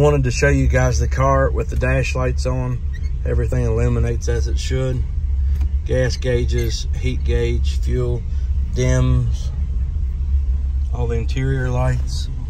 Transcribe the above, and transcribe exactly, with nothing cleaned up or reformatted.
wanted to show you guys the car with the dash lights on. Everything illuminates as it should. Gas gauges, heat gauge, fuel, dims, all the interior lights.